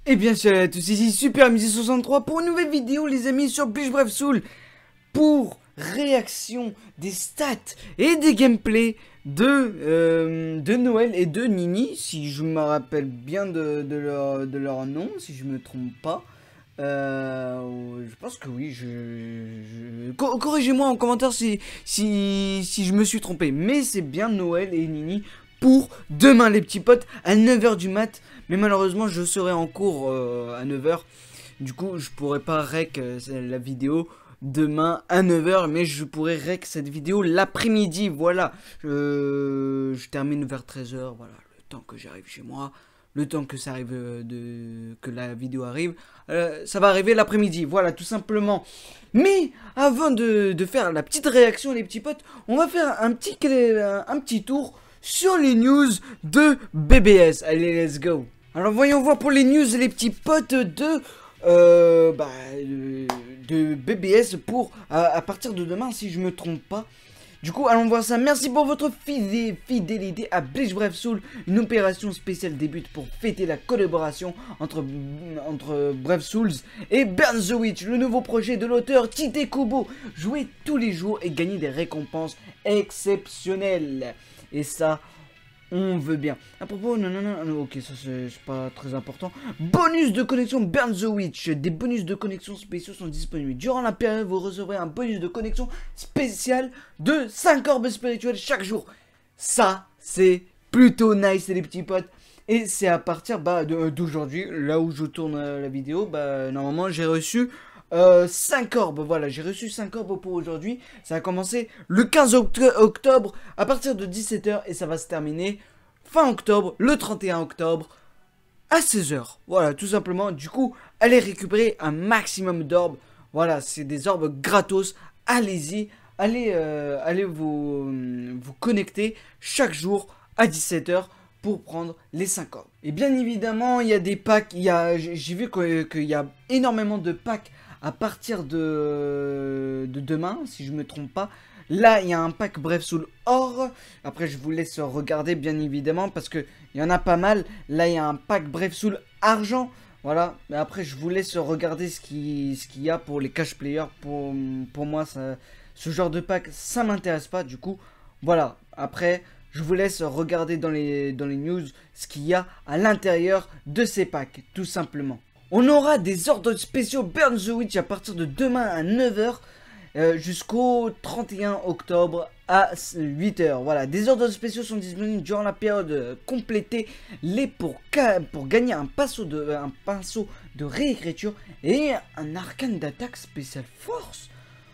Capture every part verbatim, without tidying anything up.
Et bien salut à tous, ici Super M C soixante-trois pour une nouvelle vidéo les amis sur Bleach Brave Soul pour réaction des stats et des gameplays de, euh, de Noël et de Nini, si je me rappelle bien de, de, leur, de leur nom, si je me trompe pas. Euh, je pense que oui, je, je... Co corrigez-moi en commentaire si, si, si je me suis trompé, mais c'est bien Noël et Nini pour demain les petits potes à neuf heures du mat. Mais malheureusement je serai en cours euh, à neuf heures. Du coup je pourrai pas rec euh, la vidéo demain à neuf heures. Mais je pourrai rec cette vidéo l'après-midi. Voilà, euh, je termine vers treize heures. Voilà, le temps que j'arrive chez moi, le temps que ça arrive de que la vidéo arrive, euh, ça va arriver l'après-midi. Voilà, tout simplement. Mais avant de, de faire la petite réaction les petits potes, on va faire un petit, un petit tour sur les news de B B S. Allez, let's go. Alors voyons voir pour les news les petits potes de euh, bah, de, de B B S pour à, à partir de demain si je me trompe pas. Du coup allons voir ça. Merci pour votre fidé fidélité à Bleach Brave Soul. Une opération spéciale débute pour fêter la collaboration entre, entre Brave Souls et Burn the Witch, le nouveau projet de l'auteur Tite Kubo. Jouez tous les jours et gagnez des récompenses exceptionnelles. Et ça, on veut bien. À propos, non, non, non, ok, ça c'est pas très important. Bonus de connexion Burn the Witch. Des bonus de connexion spéciaux sont disponibles. Durant la période, vous recevrez un bonus de connexion spécial de cinq orbes spirituels chaque jour. Ça, c'est plutôt nice, les petits potes. Et c'est à partir bah, d'aujourd'hui, là où je tourne la vidéo, bah, normalement j'ai reçu Euh, cinq orbes, voilà, j'ai reçu cinq orbes pour aujourd'hui. Ça a commencé le quinze octobre à partir de dix-sept heures et ça va se terminer fin octobre, le trente et un octobre à seize heures. Voilà, tout simplement. Du coup, allez récupérer un maximum d'orbes. Voilà, c'est des orbes gratos. Allez-y, allez, euh, allez vous, vous connecter chaque jour à dix-sept heures pour prendre les cinq orbes. Et bien évidemment, il y a des packs. Il y a, j'ai vu qu'il y a énormément de packs à partir de, de demain, si je me trompe pas. Là, il y a un pack Brave Soul or. Après, je vous laisse regarder, bien évidemment, parce qu'il y en a pas mal. Là, il y a un pack Brave Soul argent. Voilà. Mais après, je vous laisse regarder ce qu'il ce qu'il y a pour les cash players. Pour, pour moi, ça, ce genre de pack, ça m'intéresse pas. Du coup, voilà. Après, je vous laisse regarder dans les, dans les news ce qu'il y a à l'intérieur de ces packs, tout simplement. On aura des ordres spéciaux Burn the Witch à partir de demain à neuf heures euh, jusqu'au trente et un octobre à huit heures. Voilà, des ordres spéciaux sont disponibles durant la période euh, complétée les pour, pour gagner un pinceau de, un pinceau de réécriture et un arcane d'attaque spéciale force.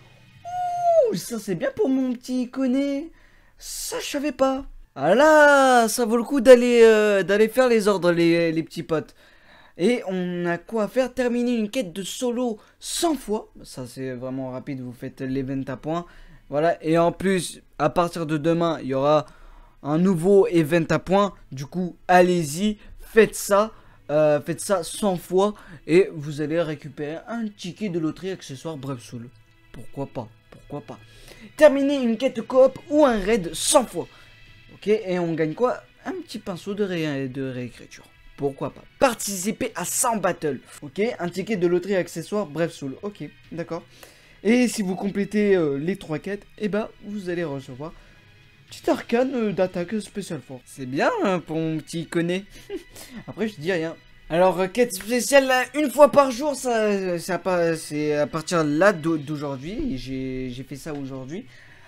Ouh, ça c'est bien pour mon petit iconé. Ça je savais pas. Ah là, ça vaut le coup d'aller euh, d'aller faire les ordres les, les petits potes. Et on a quoi à faire? Terminer une quête de solo cent fois. Ça c'est vraiment rapide, vous faites l'event à points. Voilà, et en plus, à partir de demain, il y aura un nouveau event à points. Du coup, allez-y, faites ça. Euh, faites ça cent fois. Et vous allez récupérer un ticket de loterie accessoire Brave Soul. Pourquoi pas? Pourquoi pas? Terminer une quête coop ou un raid cent fois. Ok, et on gagne quoi? Un petit pinceau de, ré de réécriture. Pourquoi pas? Participer à cent battles. Ok, un ticket de loterie accessoire Brave Soul. Ok, d'accord. Et si vous complétez euh, les trois quêtes, et eh bah ben, vous allez recevoir petit arcane euh, d'attaque spéciale force. C'est bien hein, pour mon petit iconé. Après je dis rien. Alors euh, quête spéciale là, une fois par jour, ça c'est à partir là d'aujourd'hui. J'ai fait ça aujourd'hui.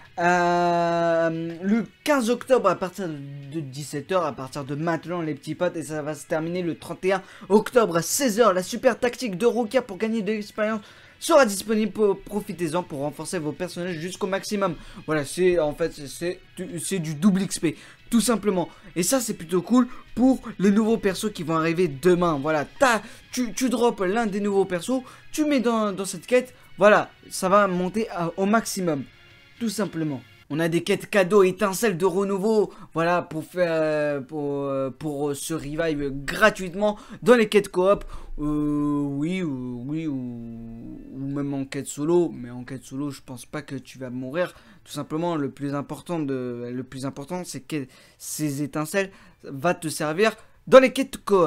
Euh, le quinze octobre à partir de dix-sept heures, à partir de maintenant les petits potes, et ça va se terminer le trente et un octobre à seize heures. La super tactique de Rukia pour gagner de l'expérience sera disponible, profitez-en pour renforcer vos personnages jusqu'au maximum. Voilà, c'est en fait c'est du double X P tout simplement, et ça c'est plutôt cool pour les nouveaux persos qui vont arriver demain. Voilà, tu, tu drops l'un des nouveaux persos, tu mets dans, dans cette quête, voilà, ça va monter à, au maximum. Tout simplement. On a des quêtes cadeaux, étincelles de renouveau. Voilà, pour faire pour, pour se revive gratuitement dans les quêtes coop. Euh, oui, ou, oui, ou, ou même en quête solo. Mais en quête solo, je pense pas que tu vas mourir. Tout simplement, le plus important de, le plus important, c'est que ces étincelles va te servir dans les quêtes coop.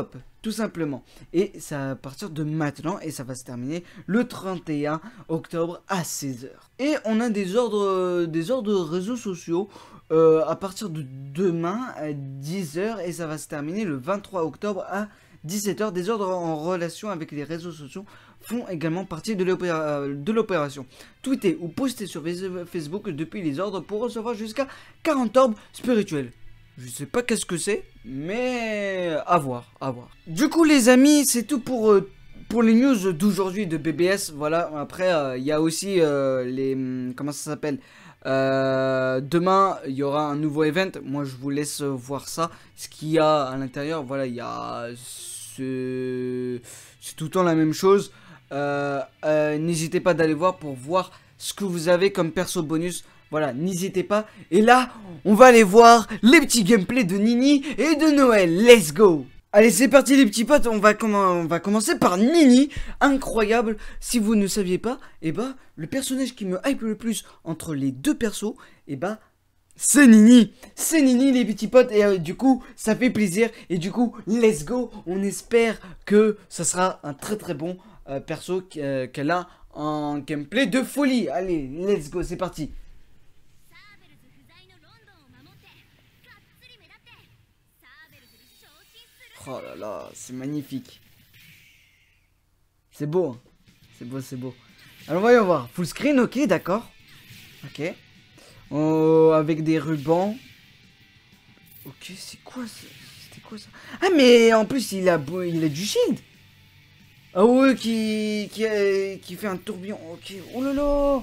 tout simplement. Et ça va partir de maintenant et ça va se terminer le trente et un octobre à seize heures. Et on a des ordres, des ordres réseaux sociaux euh, à partir de demain à dix heures et ça va se terminer le vingt-trois octobre à dix-sept heures. Des ordres en relation avec les réseaux sociaux font également partie de l'opération. Tweeter ou poster sur Facebook depuis les ordres pour recevoir jusqu'à quarante orbes spirituels. Je sais pas qu'est-ce que c'est, mais à voir, à voir. Du coup les amis, c'est tout pour, euh, pour les news d'aujourd'hui de B B S. Voilà, après il euh, y a aussi euh, les... Comment ça s'appelle euh, Demain, il y aura un nouveau event. Moi je vous laisse voir ça. Ce qu'il y a à l'intérieur, voilà, il y a... Ce... C'est tout le temps la même chose. Euh, euh, N'hésitez pas d'aller voir pour voir ce que vous avez comme perso bonus. Voilà, n'hésitez pas. Et là, on va aller voir les petits gameplays de Nini et de Noël. Let's go! Allez, c'est parti les petits potes. On va, on va commencer par Nini. Incroyable. Si vous ne saviez pas, et eh bah, le personnage qui me hype le plus entre les deux persos, et eh bah, c'est Nini. C'est Nini les petits potes. Et euh, du coup, ça fait plaisir. Et du coup, let's go. On espère que ça sera un très très bon euh, perso euh, qu'elle a en gameplay de folie. Allez, let's go, c'est parti. Oh là là, c'est magnifique. C'est beau, hein. C'est beau, c'est beau. Alors voyons voir. Full screen, ok, d'accord. Ok. Oh, avec des rubans. Ok, c'est quoi ça? C'était quoi ça? Ah mais en plus il a, il a du shield. Ah ouais, qui, qui, a, qui fait un tourbillon. Ok, oh là là.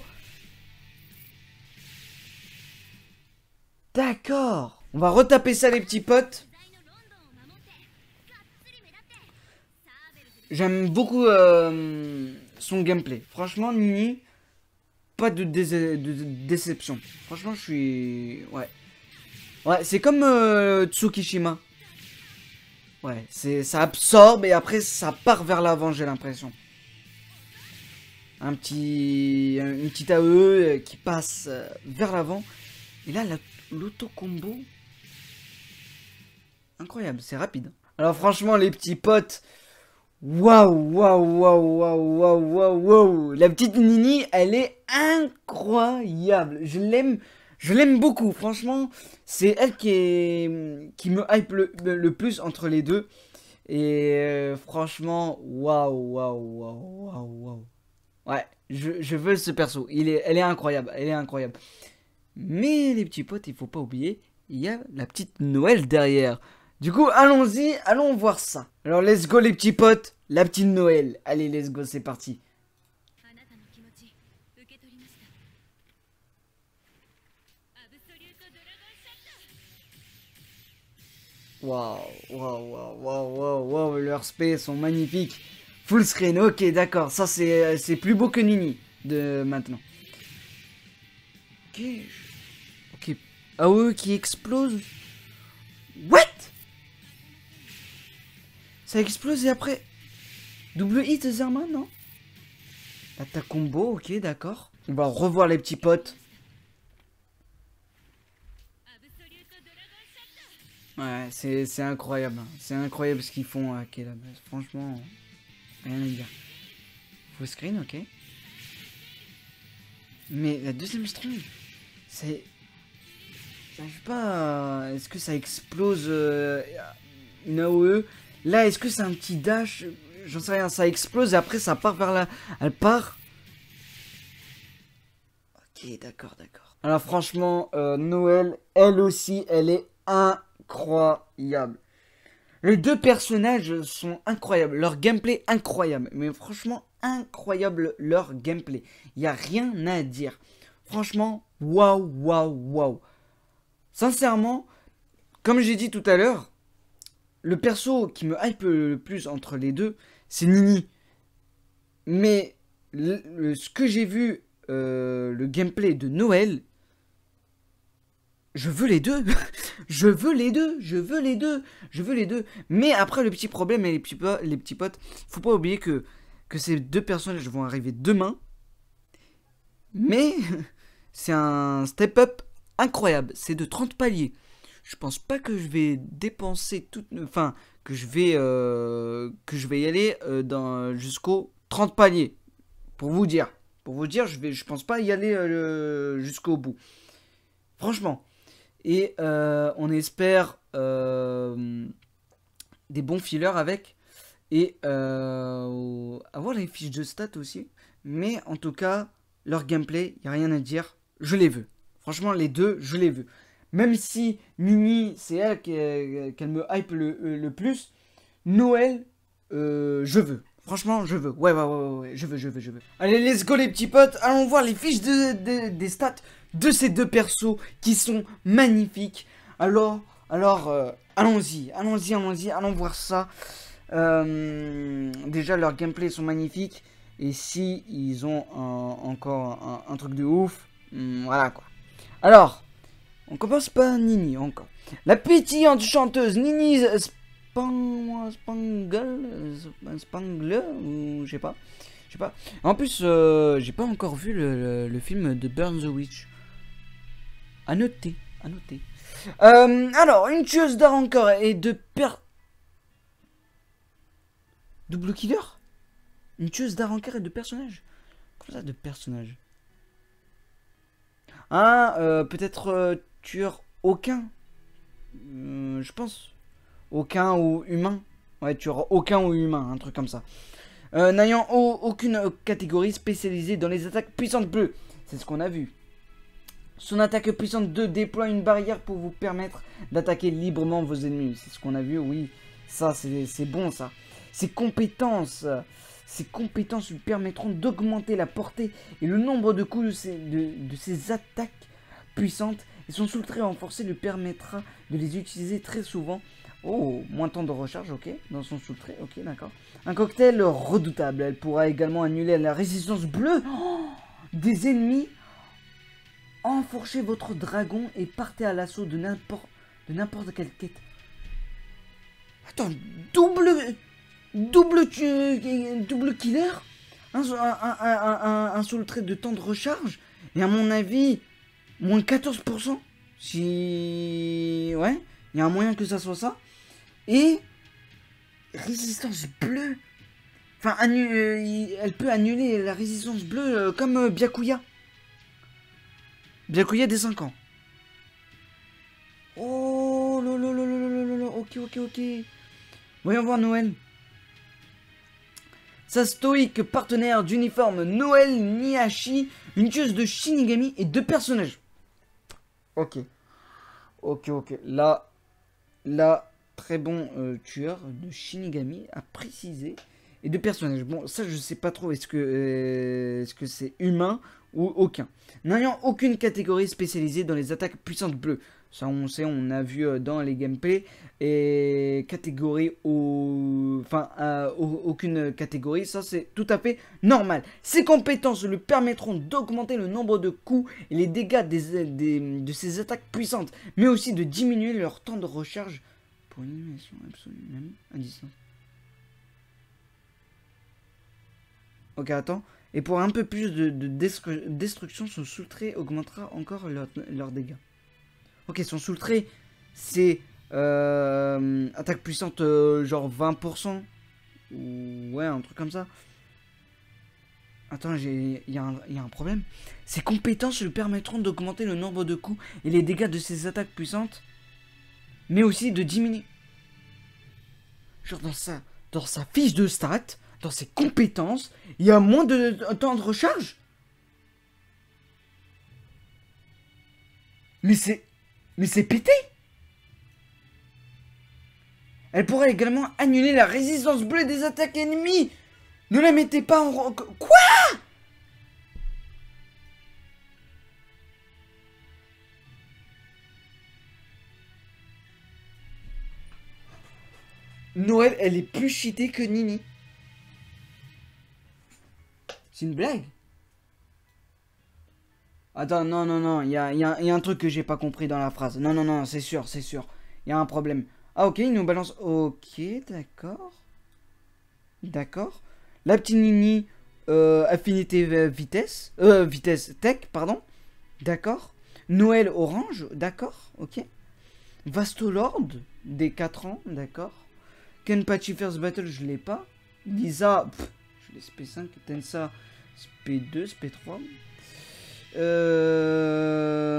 D'accord. On va retaper ça les petits potes. J'aime beaucoup euh, son gameplay. Franchement, Nini, pas de, dé de, de déception. Franchement, je suis... Ouais. Ouais, c'est comme euh, Tsukishima. Ouais, ça absorbe et après, ça part vers l'avant, j'ai l'impression. Un petit... Une petite A E qui passe vers l'avant. Et là, l'auto-combo... Incroyable, c'est rapide. Alors franchement, les petits potes... Waouh, waouh, waouh, waouh, waouh, waouh, waouh. La petite Nini, elle est incroyable. Je l'aime, je l'aime beaucoup. Franchement, c'est elle qui est, qui me hype le, le plus entre les deux. Et euh, franchement, waouh, waouh, waouh, waouh, waouh. Ouais, je, je veux ce perso. Il est, elle est incroyable, elle est incroyable. Mais les petits potes, il faut pas oublier, il y a la petite Noël derrière. Du coup, allons-y, allons voir ça. Alors, let's go les petits potes, la petite Noël. Allez, let's go, c'est parti. Waouh, waouh, waouh, waouh, waouh, waouh, leurs spés sont magnifiques. Full screen, ok, d'accord, ça c'est plus beau que Nini de maintenant. Ok, ok, A O E qui explose. What? Ça explose et après... Double hit Zerman, non? Attaque combo, ok, d'accord. On va revoir les petits potes. Ouais, c'est incroyable. Hein. C'est incroyable ce qu'ils font à Kela. Franchement, rien à dire. Full screen, ok. Mais la deuxième strong, c'est... J'arrive pas à... Est-ce que ça explose euh, une A O E? Là, est-ce que c'est un petit dash? J'en sais rien, ça explose et après ça part vers la... Elle part. Ok, d'accord, d'accord. Alors franchement, euh, Noël, elle aussi, elle est incroyable. Les deux personnages sont incroyables, leur gameplay incroyable. Mais franchement, incroyable leur gameplay. Il n'y a rien à dire. Franchement, waouh, waouh, waouh. Sincèrement, comme j'ai dit tout à l'heure, le perso qui me hype le plus entre les deux, c'est Nini. Mais le, le, ce que j'ai vu, euh, le gameplay de Noël, je veux les deux. Je veux les deux. Je veux les deux. Je veux les deux. Mais après, le petit problème et les petits, les petits potes, faut pas oublier que, que ces deux personnages vont arriver demain. Mais c'est un step-up incroyable. C'est de trente paliers. Je pense pas que je vais dépenser toute... Enfin, que je vais, euh, que je vais y aller euh, dans, jusqu'aux trente paliers. Pour vous dire. Pour vous dire, je vais, je pense pas y aller euh, jusqu'au bout. Franchement. Et euh, on espère euh, des bons fillers avec. Et euh, avoir les fiches de stats aussi. Mais en tout cas, leur gameplay, il n'y a rien à dire. Je les veux. Franchement, les deux, je les veux. Même si Nini, c'est elle qu'elle qu me hype le, le plus. Noël, euh, je veux. Franchement, je veux. Ouais, ouais, ouais, ouais, je veux, je veux, je veux. Allez, let's go les petits potes. Allons voir les fiches de, de, des stats de ces deux persos qui sont magnifiques. Alors, alors, euh, allons-y, allons-y, allons-y, allons voir ça. Euh, déjà, leurs gameplays sont magnifiques. Et si ils ont un, encore un, un truc de ouf, hum, voilà quoi. Alors, on commence par Nini encore. La pétillante chanteuse Nini Spang... Spangle, Spangle, ou je sais pas, je sais pas. En plus, euh, j'ai pas encore vu le, le, le film de Burn the Witch. À noter, à noter. Euh, alors, une tueuse d'art encore et de per... Double killer. Une tueuse d'art et de personnages. Comment ça, de personnages? Ah, euh, peut-être euh, tueur aucun. Euh, je pense. Aucun ou humain. Ouais, tueur aucun ou humain, un truc comme ça. Euh, N'ayant aucune catégorie spécialisée dans les attaques puissantes bleues. C'est ce qu'on a vu. Son attaque puissante deux déploie une barrière pour vous permettre d'attaquer librement vos ennemis. C'est ce qu'on a vu, oui. Ça, c'est bon, ça. Ses compétences... Ces compétences lui permettront d'augmenter la portée et le nombre de coups de ses, de, de ses attaques puissantes. Et son soul trait renforcé lui permettra de les utiliser très souvent. Oh, moins de temps de recharge, ok. Dans son soul trait, ok, d'accord. Un cocktail redoutable. Elle pourra également annuler la résistance bleue oh, des ennemis. Enfourchez votre dragon et partez à l'assaut de n'importe de n'importe quelle quête. Attends, double... Double, double killer, un, un, un, un, un soul trait de temps de recharge, et à mon avis, moins quatorze pour cent. Si... Ouais, il y a un moyen que ça soit ça. Et... Résistance bleue. Enfin, euh, elle peut annuler la résistance bleue euh, comme euh, Byakuya. Byakuya des cinq ans. Oh, lololololololo, ok, ok, ok. Voyons voir Noël. Sa stoïque partenaire d'uniforme Noël Nihachi, une tueuse de Shinigami et deux personnages. Ok. Ok, ok. Là, là très bon euh, tueur de Shinigami à préciser. Et deux personnages. Bon, ça, je sais pas trop. Est-ce que euh, est-ce que c'est humain ou aucun. N'ayant aucune catégorie spécialisée dans les attaques puissantes bleues. Ça, on sait, on a vu euh, dans les gameplays. Et catégorie au... Enfin, euh, aucune catégorie. Ça, c'est tout à fait normal. Ces compétences lui permettront d'augmenter le nombre de coups et les dégâts des, des, de ses attaques puissantes. Mais aussi de diminuer leur temps de recharge. Pour une animation absolue, même à distance. Ok, attends. Et pour un peu plus de, de destru destruction, son soul trait augmentera encore leurs leur dégâts. Ok, son soul trait, c'est euh, attaque puissante euh, genre vingt pour cent. Ou ouais, un truc comme ça. Attends, il y, y a un problème. Ses compétences lui permettront d'augmenter le nombre de coups et les dégâts de ses attaques puissantes. Mais aussi de diminuer. Genre dans sa, dans sa fiche de stats, dans ses compétences, il y a moins de, de temps de recharge. Mais c'est... Mais c'est pété. Elle pourrait également annuler la résistance bleue des attaques ennemies. Ne la mettez pas en... Quoi? Noël, elle est plus cheatée que Nini. C'est une blague? Attends, non, non, non, il y a, y, a, y a un truc que j'ai pas compris dans la phrase. Non, non, non, c'est sûr, c'est sûr. Il y a un problème. Ah, ok, il nous balance... Ok, d'accord. D'accord. La petite Nini, euh, affinité euh, vitesse. Euh, vitesse tech, pardon. D'accord. Noël orange, d'accord, ok. Vastolord, des quatre ans, d'accord. Kenpachi First Battle, je l'ai pas. Lisa, pff, je l'ai S P cinq. Tensa, S P deux, S P trois. Euh...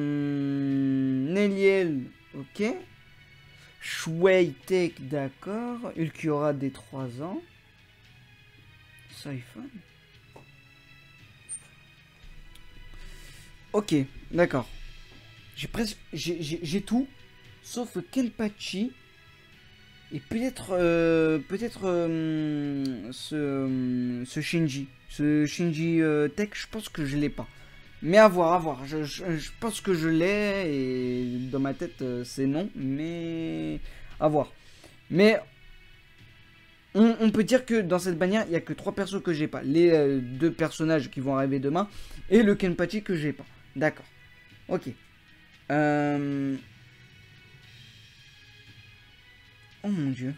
Neliel, ok. Shuei Tech, d'accord. Ulquiorra des trois ans. Siphon. Ok, d'accord. J'ai presque... J'ai tout. Sauf Kenpachi. Et peut-être... Euh, peut-être... Euh, ce, ce Shinji. Ce Shinji euh, Tech, je pense que je l'ai pas. Mais à voir, à voir. Je, je, je pense que je l'ai. Et dans ma tête, euh, c'est non. Mais... à voir. Mais... On, on peut dire que dans cette bannière, il n'y a que trois persos que j'ai pas. Les euh, deux personnages qui vont arriver demain. Et le Kenpachi que j'ai pas. D'accord. Ok. Euh... Oh mon dieu.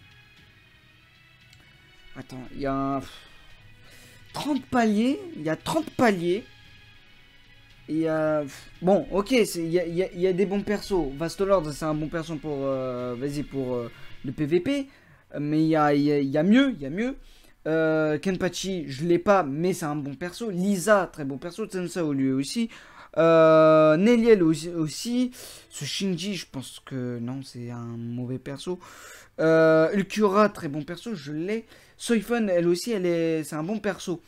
Attends, il y a... trente paliers. Il y a trente paliers. Et euh... bon, ok, il y a, y, a, y a des bons persos. Vastolord, c'est un bon perso pour... Euh, vas-y, pour euh, le P V P. Mais il y a, y, a, y a mieux, il y a mieux. Euh, Kenpachi, je l'ai pas, mais c'est un bon perso. Lisa, très bon perso. Tensa au lieu aussi. Euh, Neliel aussi, aussi. Ce Shinji, je pense que non, c'est un mauvais perso. Euh, Ulquiorra, très bon perso, je l'ai. Siphon, elle aussi, elle est, c'est un bon perso.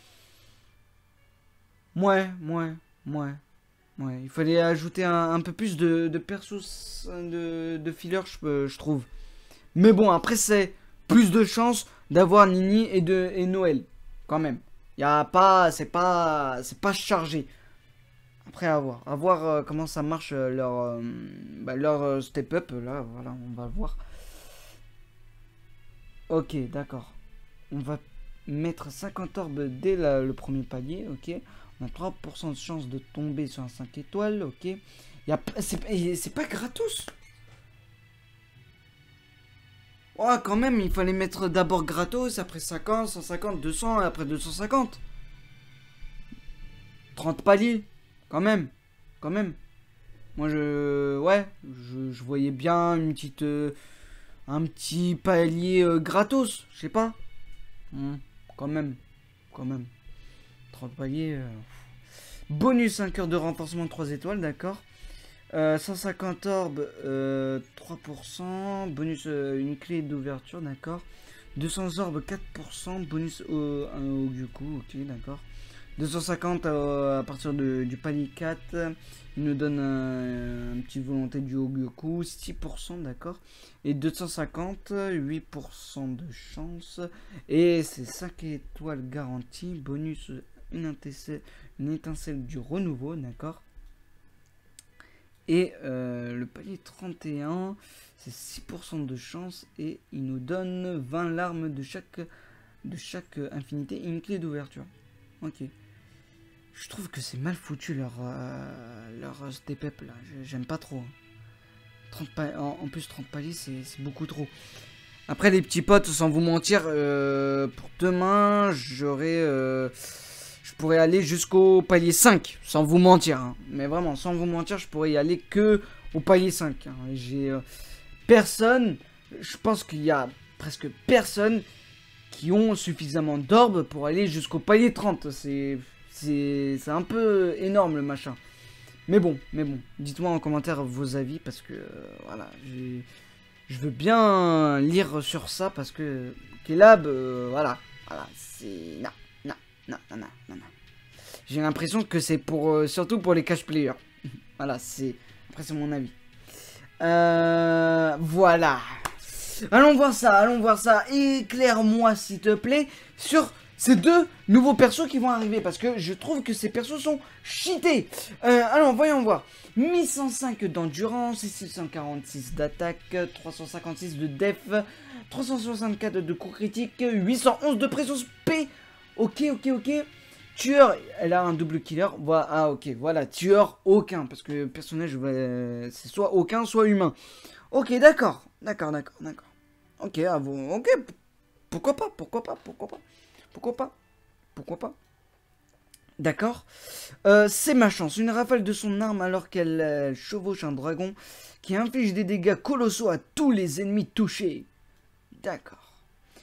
Ouais, ouais, ouais. Ouais, il fallait ajouter un, un peu plus de, de persos, de, de filler, je, je trouve. Mais bon, après, c'est plus de chances d'avoir Nini et, de, et Noël, quand même. Y a pas, c'est pas, c'est pas chargé. Après, à voir, à voir euh, comment ça marche euh, leur, euh, bah, leur euh, step up. Là, voilà, on va voir. Ok, d'accord. On va mettre cinquante orbes dès la, le premier palier, ok. On a trois pour cent de chance de tomber sur un cinq étoiles, ok. C'est pas gratos. Oh, quand même, il fallait mettre d'abord gratos, après cinquante, cent cinquante, deux cents, et après deux cent cinquante. trente paliers, quand même, quand même. Moi, je... Ouais, je, je voyais bien une petite... Euh, un petit palier euh, gratos, je sais pas. Hum, quand même, quand même. trente paliers... Euh... Bonus cinq heures de renforcement de trois étoiles, d'accord. Euh, cent cinquante orbes, euh, trois pour cent. Bonus euh, une clé d'ouverture, d'accord. deux cents orbes, quatre pour cent. Bonus au, au Gyuku, ok, d'accord. deux cent cinquante euh, à partir de, du palier quatre. Il nous donne un, un petit volonté du Hogyoku, six pour cent, d'accord. Et deux cent cinquante, huit pour cent de chance. Et c'est cinq étoiles garanties. Bonus une étincelle, une étincelle du renouveau, d'accord. Et euh, le palier trente et un, c'est six pour cent de chance. Et il nous donne vingt larmes de chaque, de chaque infinité et une clé d'ouverture. Ok. Je trouve que c'est mal foutu leur, euh, leur step up là. J'aime pas trop. trente en, en plus, trente paliers, c'est beaucoup trop. Après, les petits potes, sans vous mentir, euh, pour demain, j'aurai. Euh, je pourrais aller jusqu'au palier cinq, sans vous mentir. Hein. Mais vraiment, sans vous mentir, je pourrais y aller que au palier cinq. Hein. J'ai euh, personne. Je pense qu'il y a presque personne qui ont suffisamment d'orbes pour aller jusqu'au palier trente. C'est. C'est un peu énorme le machin. Mais bon, mais bon. Dites-moi en commentaire vos avis parce que euh, voilà, je veux bien lire sur ça parce que Kelab, euh, voilà, voilà, c'est non, non, non, non, non, non, non. J'ai l'impression que c'est pour euh, surtout pour les cash players. Voilà, c'est après c'est mon avis. Euh, voilà. Allons voir ça, allons voir ça. Éclaire-moi s'il te plaît sur ces deux nouveaux persos qui vont arriver parce que je trouve que ces persos sont cheatés. Euh, alors, voyons voir. mille cent cinq d'endurance, six cent quarante-six d'attaque, trois cent cinquante-six de def, trois cent soixante-quatre de coup critique, huit cent onze de présence P. Ok, ok, ok. Tueur, elle a un double killer. Voilà, ah, ok, voilà. Tueur, aucun. Parce que le personnage, euh, c'est soit aucun, soit humain. Ok, d'accord. D'accord, d'accord, d'accord. Ok, à vous. Ok, pourquoi pas, pourquoi pas, pourquoi pas. Pourquoi pas? Pourquoi pas? D'accord. Euh, c'est ma chance. Une rafale de son arme alors qu'elle euh, chevauche un dragon qui inflige des dégâts colossaux à tous les ennemis touchés. D'accord.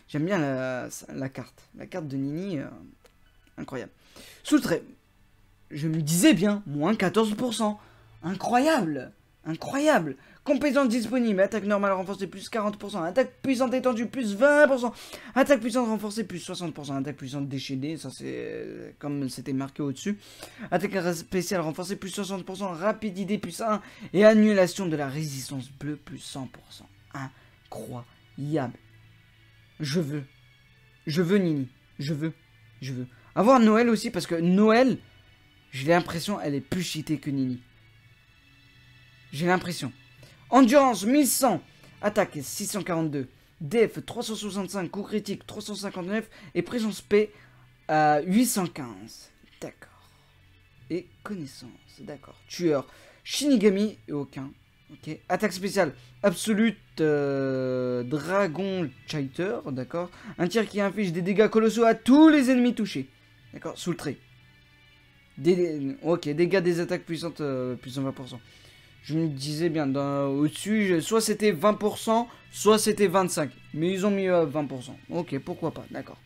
J'aime bien la, la carte. La carte de Nini, euh, incroyable. Sous le trait, je me disais bien, moins quatorze pour cent. Incroyable. Incroyable. Compétences disponibles. Attaque normale renforcée plus quarante pour cent. Attaque puissante étendue plus vingt pour cent. Attaque puissante renforcée plus soixante pour cent. Attaque puissante déchaînée. Ça c'est euh, comme c'était marqué au-dessus. Attaque spéciale renforcée plus soixante pour cent. Rapidité plus un. Et annulation de la résistance bleue plus cent pour cent. Incroyable. Je veux. Je veux Nini. Je veux. Je veux. Avoir Noël aussi parce que Noël, j'ai l'impression elle est plus cheatée que Nini. J'ai l'impression. Endurance mille cent, attaque six cent quarante-deux, def trois cent soixante-cinq, coup critique trois cent cinquante-neuf et présence P à huit cent quinze. D'accord. Et connaissance, d'accord. Tueur, Shinigami et aucun. Ok. Attaque spéciale, absolute euh, Dragon Chiter, d'accord. Un tir qui inflige des dégâts colossaux à tous les ennemis touchés. D'accord, sous le trait. Des, ok, dégâts des attaques puissantes, euh, plus de vingt pour cent. Je me disais bien, au-dessus, soit c'était vingt pour cent, soit c'était vingt-cinq pour cent. Mais ils ont mis euh, vingt pour cent. Ok, pourquoi pas, d'accord.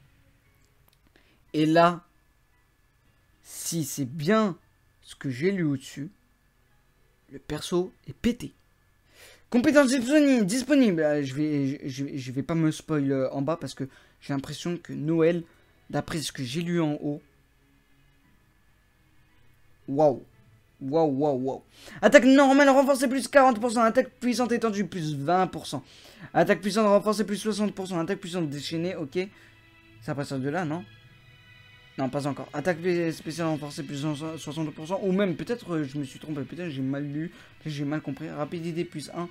Et là, si c'est bien ce que j'ai lu au-dessus, le perso est pété. Compétences disponibles. disponible. Je vais, je, je vais pas me spoil en bas parce que j'ai l'impression que Noël, d'après ce que j'ai lu en haut, waouh. Waouh, waouh, waouh. Attaque normale renforcée plus quarante pour cent. Attaque puissante étendue plus vingt pour cent. Attaque puissante renforcée plus soixante pour cent. Attaque puissante déchaînée, ok. Ça passe de là, non? Non, pas encore. Attaque spéciale renforcée plus soixante pour cent. Ou même, peut-être, euh, je me suis trompé. Peut-être j'ai mal lu. J'ai mal compris. Rapidité plus un.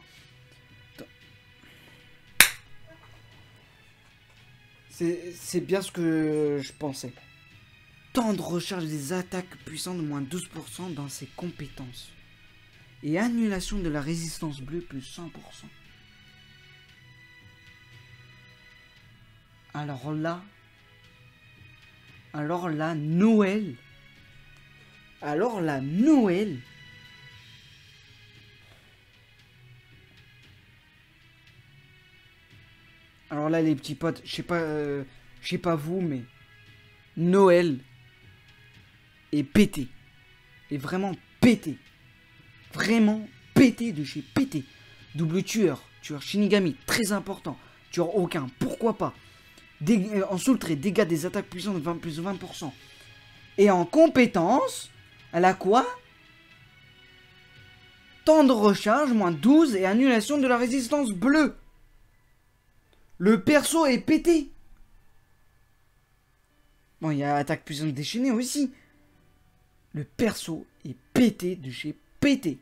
C'est bien ce que je pensais. Temps de recharge des attaques puissantes de moins douze pour cent dans ses compétences. Et annulation de la résistance bleue plus cent pour cent. Alors là... Alors là, Noël... Alors là, Noël... Alors là, les petits potes, je sais pas... Euh, je sais pas vous, mais... Noël... Et pété. Et vraiment pété. Vraiment pété de chez pété. Double tueur. Tueur Shinigami. Très important. Tueur aucun. Pourquoi pas. Dég en sous le trait. Dégâts des attaques puissantes de vingt plus vingt pour cent. Et en compétence. Elle a quoi? Temps de recharge. Moins douze. Et annulation de la résistance bleue. Le perso est pété. Bon, il y a attaque puissante déchaînée aussi. Le perso est pété de chez pété.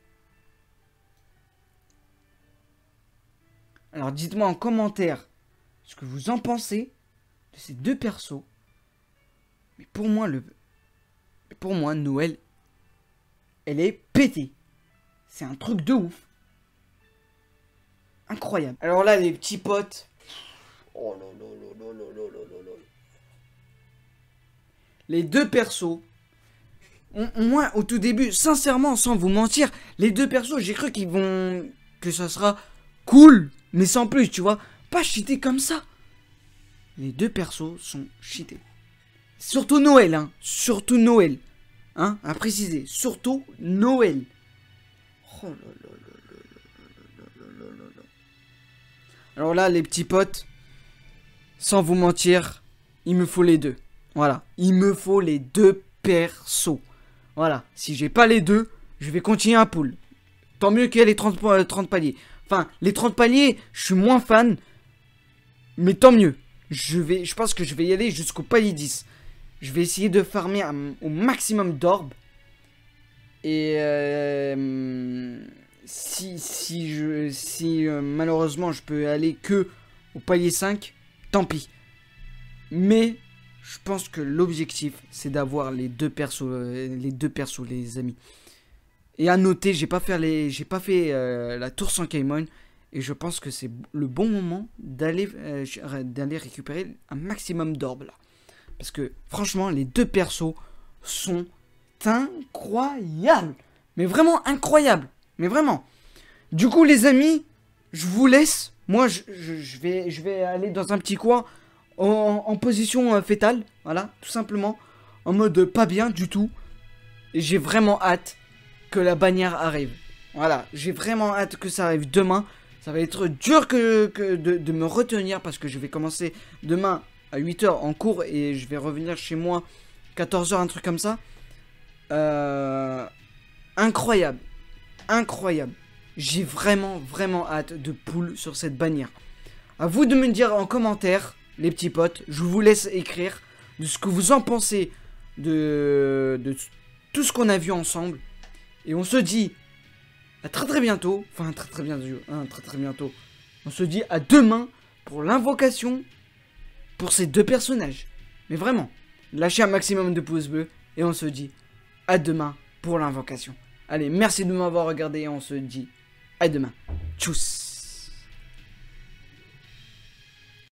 Alors dites-moi en commentaire ce que vous en pensez de ces deux persos. Mais pour moi, le... pour moi, Noël, elle est pétée. C'est un truc de ouf. Incroyable. Alors là, les petits potes. Oh là là là là là là là là. Les deux persos. Moi, au tout début, sincèrement, sans vous mentir, les deux persos, j'ai cru qu'ils vont... que ça sera cool, mais sans plus, tu vois. Pas cheaté comme ça. Les deux persos sont cheatés. Surtout Noël, hein. Surtout Noël. Hein, à préciser. Surtout Noël. Oh là là là là là là là là là. Alors là, les petits potes, sans vous mentir, il me faut les deux. Voilà. Il me faut les deux persos. Voilà, si j'ai pas les deux, je vais continuer un pool. Tant mieux qu'il y ait les trente, euh, trente paliers. Enfin, les trente paliers, je suis moins fan. Mais tant mieux. Je, vais, je pense que je vais y aller jusqu'au palier dix. Je vais essayer de farmer un, au maximum d'orbes. Et euh, si, si, je, si euh, malheureusement je peux aller que au palier cinq, tant pis. Mais... je pense que l'objectif, c'est d'avoir les deux persos, euh, les deux persos, les amis. Et à noter, j'ai pas fait les, j'ai pas fait euh, la tour sans Caimon, et je pense que c'est le bon moment d'aller, euh, d'aller récupérer un maximum d'orbes là, parce que franchement, les deux persos sont incroyables, mais vraiment incroyables, mais vraiment. Du coup, les amis, je vous laisse. moi, je, je, je vais, je vais aller dans un petit coin en, en position euh, fétale. Voilà, tout simplement. En mode euh, pas bien du tout. Et j'ai vraiment hâte que la bannière arrive. Voilà, j'ai vraiment hâte que ça arrive demain. Ça va être dur que, que de, de me retenir parce que je vais commencer demain à huit heures en cours et je vais revenir chez moi quatorze heures, un truc comme ça. Euh, incroyable. Incroyable. J'ai vraiment, vraiment hâte de poule sur cette bannière. À vous de me dire en commentaire, les petits potes. Je vous laisse écrire de ce que vous en pensez de, de tout ce qu'on a vu ensemble. Et on se dit à très très bientôt. Enfin, très très bientôt. Hein, très très bientôt. On se dit à demain pour l'invocation pour ces deux personnages. Mais vraiment, lâchez un maximum de pouces bleus. Et on se dit à demain pour l'invocation. Allez, merci de m'avoir regardé et on se dit à demain. Tchuss.